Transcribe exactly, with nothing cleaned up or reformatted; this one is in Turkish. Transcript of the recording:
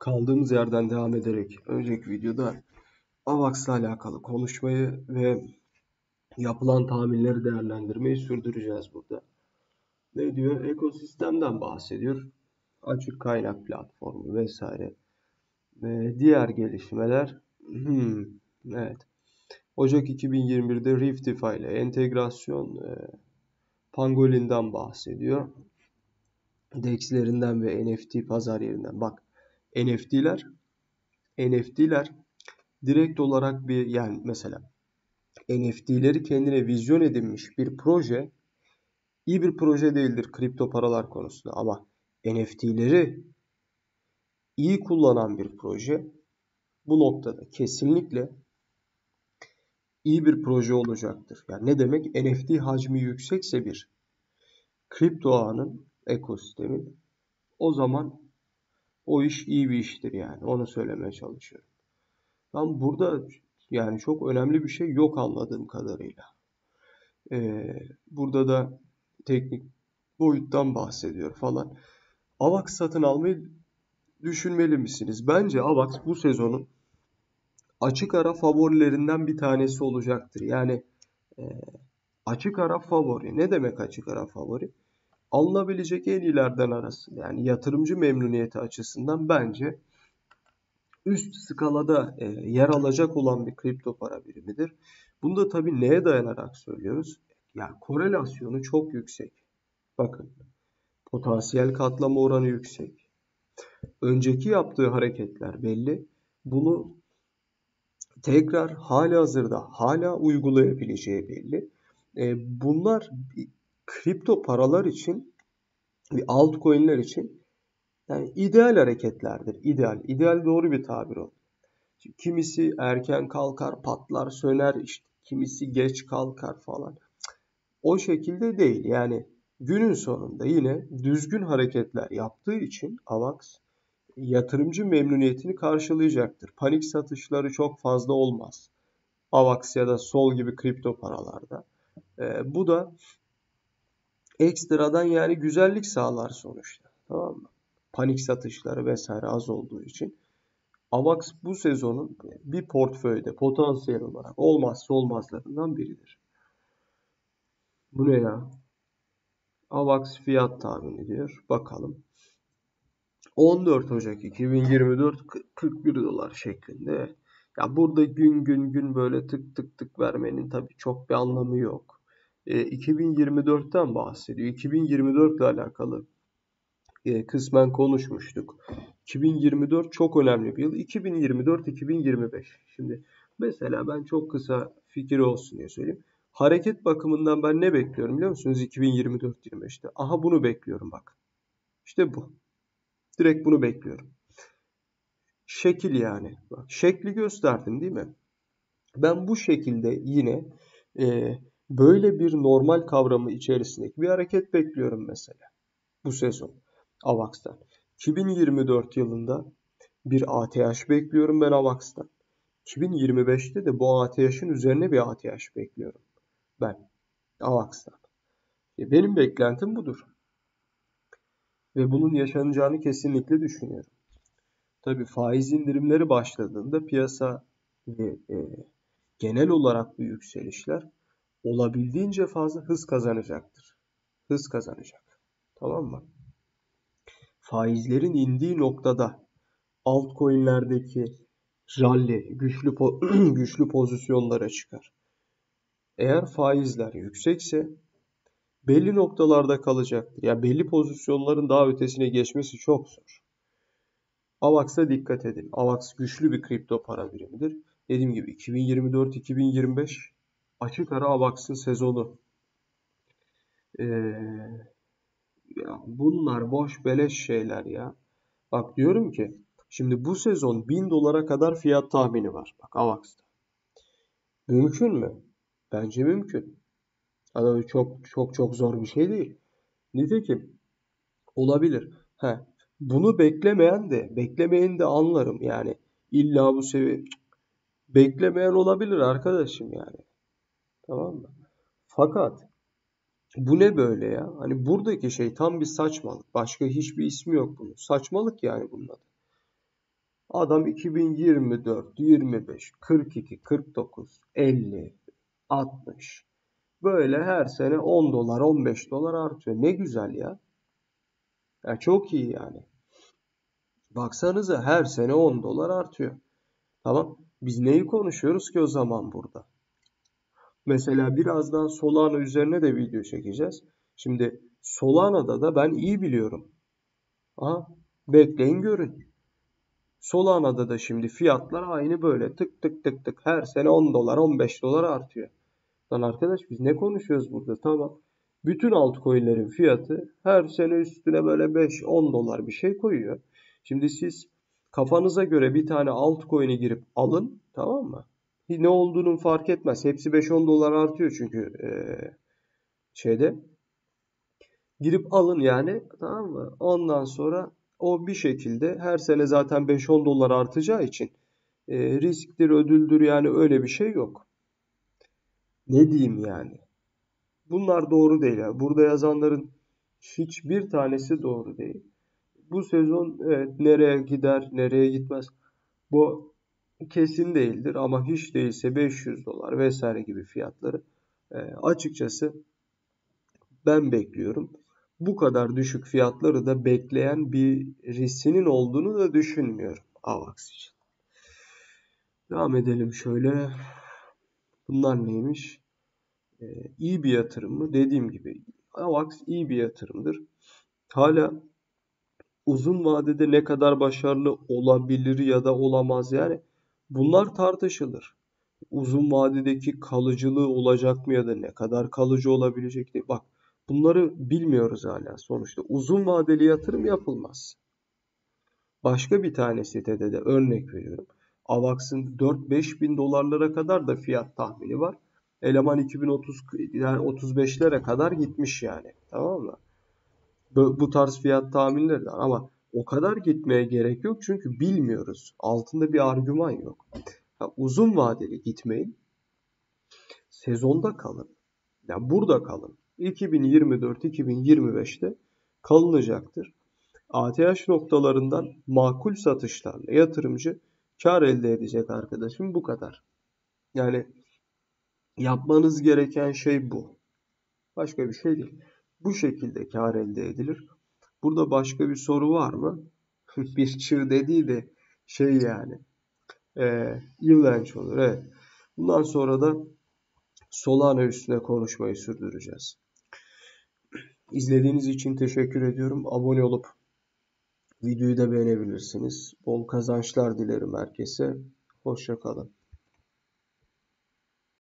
Kaldığımız yerden devam ederek önceki videoda AVAX'la alakalı konuşmayı ve yapılan tahminleri değerlendirmeyi sürdüreceğiz burada. Ne diyor? Ekosistemden bahsediyor. Açık kaynak platformu vesaire. Ve diğer gelişmeler. Hmm, evet. Ocak iki bin yirmi birde Riftify ile entegrasyon, e, Pangolin'den bahsediyor. D E X'lerinden ve N F T pazar yerinden. Bak, N F T'ler N F T'ler direkt olarak bir, yani mesela N F T'leri kendine vizyon edinmiş bir proje iyi bir proje değildir kripto paralar konusunda, ama N F T'leri iyi kullanan bir proje bu noktada kesinlikle iyi bir proje olacaktır. Yani ne demek? N F T hacmi yüksekse bir kripto ağının, ekosistemin, o zaman o iş iyi bir iştir, yani onu söylemeye çalışıyorum. Ben burada yani çok önemli bir şey yok anladığım kadarıyla. Ee, burada da teknik boyuttan bahsediyor falan. AVAX satın almayı düşünmeli misiniz? Bence AVAX bu sezonun açık ara favorilerinden bir tanesi olacaktır. Yani e, açık ara favori. Ne demek açık ara favori? Alınabilecek en iyilerden arası. Yani yatırımcı memnuniyeti açısından bence üst skalada e, yer alacak olan bir kripto para birimidir. Bunu da tabii neye dayanarak söylüyoruz? Yani korelasyonu çok yüksek. Bakın, potansiyel katlama oranı yüksek. Önceki yaptığı hareketler belli. Bunu tekrar halihazırda hala uygulayabileceği belli. E, bunlar kripto paralar için ve altcoin'ler için yani ideal hareketlerdir. İdeal. İdeal doğru bir tabir o. Kimisi erken kalkar, patlar, söner, işte kimisi geç kalkar falan. O şekilde değil. Yani günün sonunda yine düzgün hareketler yaptığı için AVAX yatırımcı memnuniyetini karşılayacaktır. Panik satışları çok fazla olmaz AVAX ya da Sol gibi kripto paralarda. Ee, bu da ekstradan yani güzellik sağlar sonuçta. Tamam mı? Panik satışları vesaire az olduğu için. AVAX bu sezonun bir portföyde potansiyel olarak olmazsa olmazlarından biridir. Bu ne ya? AVAX fiyat tahmin ediyor. Bakalım. on dört Ocak iki bin yirmi dört kırk bir dolar şeklinde. Ya burada gün gün gün böyle tık tık tık vermenin tabii çok bir anlamı yok. E, iki bin yirmi dörtten bahsediyor. iki bin yirmi dört ile alakalı e, kısmen konuşmuştuk. iki bin yirmi dört çok önemli bir yıl. iki bin yirmi dört iki bin yirmi beş. Şimdi mesela ben çok kısa fikir olsun diye söyleyeyim. Hareket bakımından ben ne bekliyorum biliyor musunuz? iki bin yirmi dört yirmi beşte. Aha bunu bekliyorum bak. İşte bu. Direkt bunu bekliyorum. Şekil yani. Bak, şekli gösterdim değil mi? Ben bu şekilde yine e, böyle bir normal kavramı içerisindeki bir hareket bekliyorum mesela. Bu sezon AVAX'tan. iki bin yirmi dört yılında bir A T H bekliyorum ben AVAX'tan. iki bin yirmi beşte de bu A T H'in üzerine bir A T H bekliyorum ben AVAX'tan. E, benim beklentim budur. Ve bunun yaşanacağını kesinlikle düşünüyorum. Tabii faiz indirimleri başladığında piyasa ve e, genel olarak bu yükselişler olabildiğince fazla hız kazanacaktır. Hız kazanacak. Tamam mı? Faizlerin indiği noktada altcoin'lerdeki rally güçlü po- güçlü pozisyonlara çıkar. Eğer faizler yüksekse belli noktalarda kalacaktır. Yani belli pozisyonların daha ötesine geçmesi çok zor. AVAX'a dikkat edin. AVAX güçlü bir kripto para birimidir. Dediğim gibi iki bin yirmi dört iki bin yirmi beş açık ara AVAX'ın sezonu. Ee, ya bunlar boş beleş şeyler ya. Bak diyorum ki şimdi bu sezon bin dolara kadar fiyat tahmini var. Bak AVAX'ta. Mümkün mü? Bence mümkün. Yani çok çok çok zor bir şey değil. Nitekim olabilir. He, bunu beklemeyen de beklemeyen de anlarım yani. İlla bu seviye beklemeyen olabilir arkadaşım yani. Tamam mı? Fakat bu ne böyle ya? Hani buradaki şey tam bir saçmalık. Başka hiçbir ismi yok bunun. Saçmalık yani bunun adı. Adam iki bin yirmi dört, yirmi beş, kırk iki, kırk dokuz, elli, altmış. Böyle her sene on dolar, on beş dolar artıyor. Ne güzel ya. Ya çok iyi yani. Baksanıza her sene on dolar artıyor. Tamam. Biz neyi konuşuyoruz ki o zaman burada? Mesela birazdan Solana üzerine de video çekeceğiz. Şimdi Solana'da da ben iyi biliyorum. Aha, bekleyin görün. Solana'da da şimdi fiyatlar aynı böyle tık tık tık tık her sene on dolar, on beş dolar artıyor. Lan arkadaş biz ne konuşuyoruz burada? Tamam. Bütün altcoin'lerin fiyatı her sene üstüne böyle beş on dolar bir şey koyuyor. Şimdi siz kafanıza göre bir tane altcoin'i girip alın, tamam mı? Ne olduğunun fark etmez. Hepsi beş on dolar artıyor çünkü ee, şeyde. Girip alın yani, tamam mı? Ondan sonra o bir şekilde her sene zaten beş on dolar artacağı için e, risktir, ödüldür yani öyle bir şey yok. Ne diyeyim yani? Bunlar doğru değil. Yani. Burada yazanların hiçbir tanesi doğru değil. Bu sezon evet, nereye gider, nereye gitmez. Bu kesin değildir ama hiç değilse beş yüz dolar vesaire gibi fiyatları e, açıkçası ben bekliyorum. Bu kadar düşük fiyatları da bekleyen birisinin olduğunu da düşünmüyorum AVAX için. Devam edelim şöyle. Bunlar neymiş? Ee, iyi bir yatırım mı? Dediğim gibi AVAX iyi bir yatırımdır. Hala uzun vadede ne kadar başarılı olabilir ya da olamaz yani bunlar tartışılır. Uzun vadedeki kalıcılığı olacak mı ya da ne kadar kalıcı olabilecek diye. Bak bunları bilmiyoruz hala sonuçta. Uzun vadeli yatırım yapılmaz. Başka bir tane sitede de örnek veriyorum. AVAX'ın dört beş bin dolarlara kadar da fiyat tahmini var. Eleman iki bin otuz yani otuz beşlere kadar gitmiş yani. Tamam mı? Bu, bu tarz fiyat tahminleri de var ama o kadar gitmeye gerek yok çünkü bilmiyoruz. Altında bir argüman yok. Ha, uzun vadeli gitmeyin. Sezonda kalın. Yani burada kalın. iki bin yirmi dört iki bin yirmi beşte kalınacaktır. A T H noktalarından makul satışlarla yatırımcı kar elde edecek arkadaşım bu kadar. Yani yapmanız gereken şey bu. Başka bir şey değil. Bu şekilde kar elde edilir. Burada başka bir soru var mı? Bir çığ dediği de şey yani. E, iğrenç olur. Evet. Bundan sonra da Solana üstüne konuşmayı sürdüreceğiz. İzlediğiniz için teşekkür ediyorum. Abone olup videoyu da beğenebilirsiniz. Bol kazançlar dilerim herkese. Hoşça kalın.